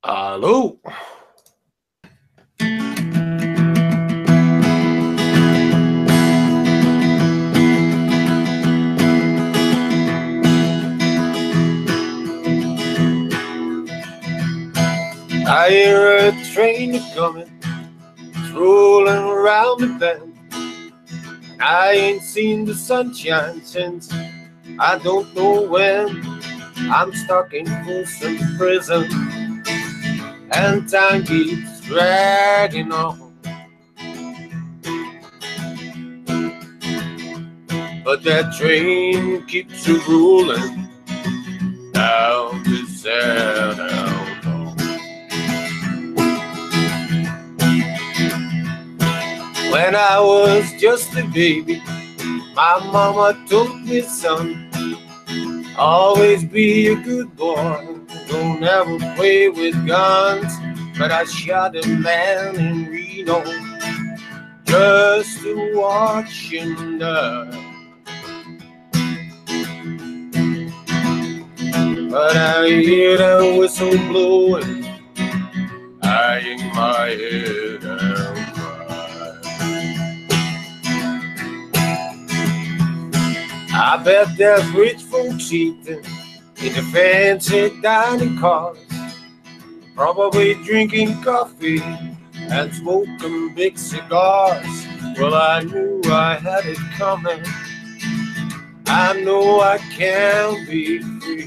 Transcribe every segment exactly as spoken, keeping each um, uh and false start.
Hello. I hear a train coming, it's rolling around the bend. I ain't seen the sunshine since I don't know when. I'm stuck in Folsom Prison, and time keeps dragging on. But that train keeps a rolling down the San Antonio. When I was just a baby, my mama told me, son, always be a good boy, don't ever play with guns. But I shot a man in Reno just to watch him die. But I hear the whistle blowing, I hang my head and cry. I bet there's rich folks eating in the fancy dining cars, probably drinking coffee and smoking big cigars. Well, I knew I had it coming, I know I can be free.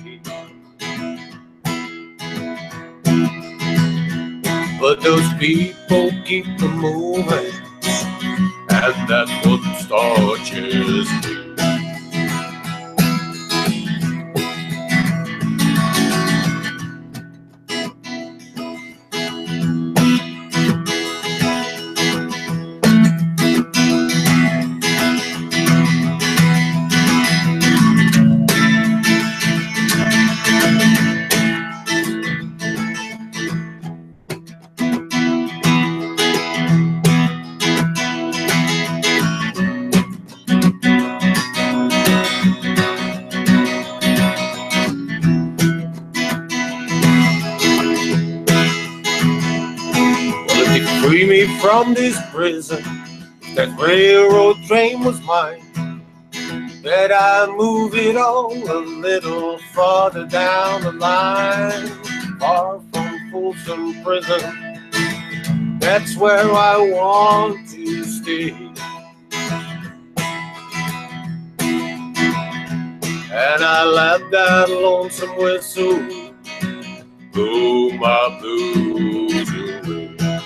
But those people keep them moving, and that's what starches me. Free me from this prison, that railroad train was mine. Bet I move it all a little farther down the line, far from Folsom Prison, that's where I want to stay. And I let that lonesome whistle blow my blues away.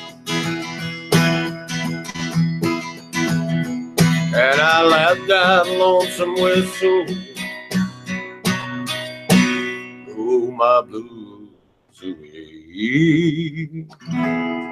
And I let that lonesome whistle blow my blues away.